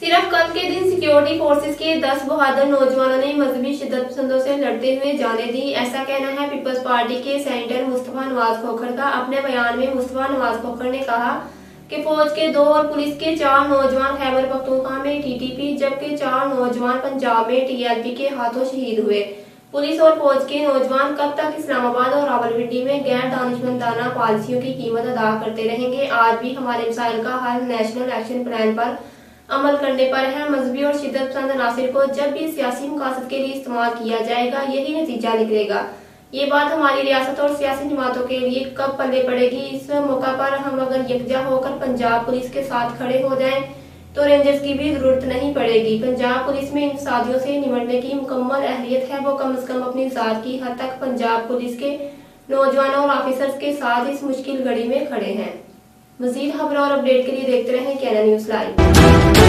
सिर्फ कल के दिन सिक्योरिटी फोर्सेस के 10 बहादुर नौजवानों ने मजहबी शिद्दत पसंदों से लड़ते हुए जाने दी। ऐसा कहना है पीपल्स पार्टी के सेनेटर मुस्तफा नवाज खोखर का। अपने बयान में मुस्तफा नवाज खोखर ने कहा कि फौज के 2 और पुलिस के 4 नौजवान खैबर पख्तूनख्वा में टीटीपी जबकि 4 नौजवान पंजाब में टीएलपी के हाथों शहीद हुए। पुलिस और फौज के नौजवान कब तक इस्लामाबाद और रावलपिंडी में गैर दानिशमंदाना पॉलिसियों की कीमत अदा करते रहेंगे? आज भी हमारे मसाइल का हल नेशनल एक्शन प्लान पर अमल करने पर है। मजहबी और शिद्दत पसंद अनासिर को जब भी सियासी मकासद के लिए इस्तेमाल किया जाएगा यही नतीजा निकलेगा। ये बात हमारी रियासत और सियासी जमातों के लिए कब पल्ले पड़ेगी? इस मौका पर हम अगर यकजा होकर पंजाब पुलिस के साथ खड़े हो जाएं तो रेंजर्स की भी जरूरत नहीं पड़ेगी। पंजाब पुलिस में इन फसादियों से निपटने की मुकम्मल अहलियत है। वो कम से कम अपनी जात की हद तक पंजाब पुलिस के नौजवानों और ऑफिसर्स के साथ इस मुश्किल घड़ी में खड़े हैं। मजीद खबरों और अपडेट के लिए देखते रहें कैनन न्यूज़ लाइव।